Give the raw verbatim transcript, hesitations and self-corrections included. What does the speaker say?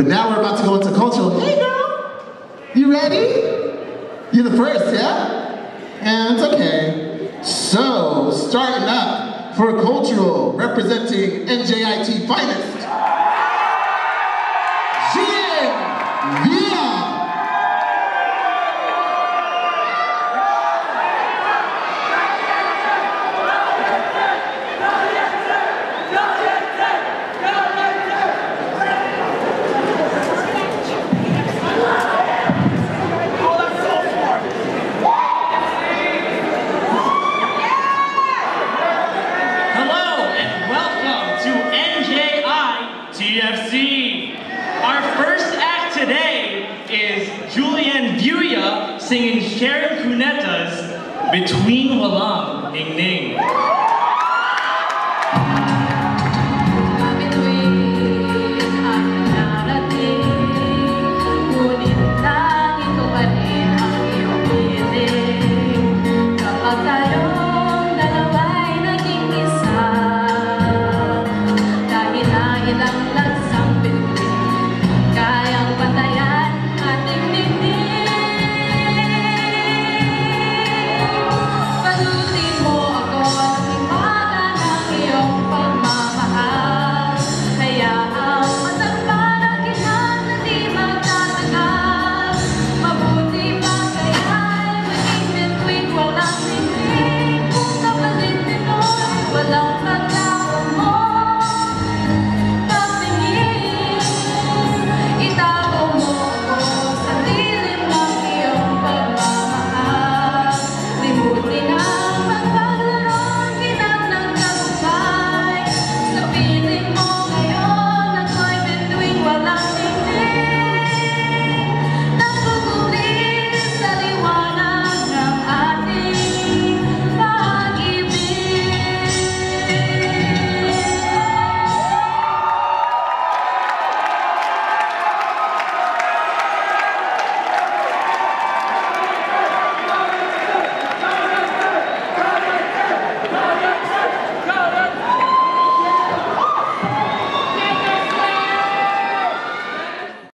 But now we're about to go into cultural. Hey girl, you ready? You're the first, yeah? And it's okay. So, starting up for cultural, representing N J I T finest, Gian Villa. T F C. Our first act today is Julian Buya singing Sharon Cunetta's Between Walang Ning Ning.